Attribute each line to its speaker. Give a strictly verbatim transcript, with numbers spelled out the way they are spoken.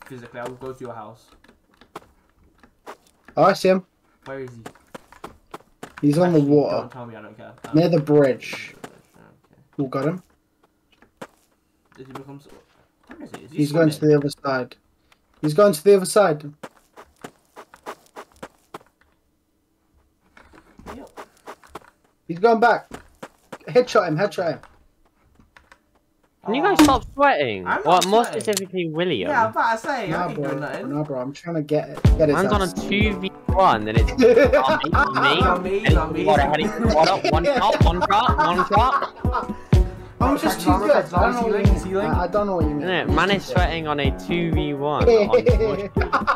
Speaker 1: physically. I'll go to your house.
Speaker 2: Oh, I see him.
Speaker 1: Where is he?
Speaker 2: He's on the
Speaker 1: Actually,
Speaker 2: water.
Speaker 1: Don't tell me. I don't care. Um,
Speaker 2: Near the bridge.
Speaker 1: Okay.
Speaker 2: We got him.
Speaker 1: Did he become? So... Where is he? Is he
Speaker 2: He's
Speaker 1: swimming?
Speaker 2: going to the other side. He's going to the other side.
Speaker 1: Yep.
Speaker 2: He's going back. Headshot him. Headshot him.
Speaker 3: Can you guys stop sweating?
Speaker 1: I'm not
Speaker 3: What, more
Speaker 1: sweating.
Speaker 3: specifically, William?
Speaker 1: Yeah, I'm about to say. I
Speaker 2: Nah,
Speaker 1: ain't
Speaker 2: bro.
Speaker 1: doing nothing.
Speaker 2: Nah, bro. I'm trying to get it. Get his
Speaker 3: Man's on a
Speaker 2: ass.
Speaker 3: two v one, and it's not me,
Speaker 1: Not me,
Speaker 3: Heading
Speaker 1: not me.
Speaker 3: water, heading water, one shot, one shot, one shot.
Speaker 2: I'm just too good. I don't know what you mean. I I don't know what you mean.
Speaker 3: Isn't it? Man is sweating on a two v one. on Mushy.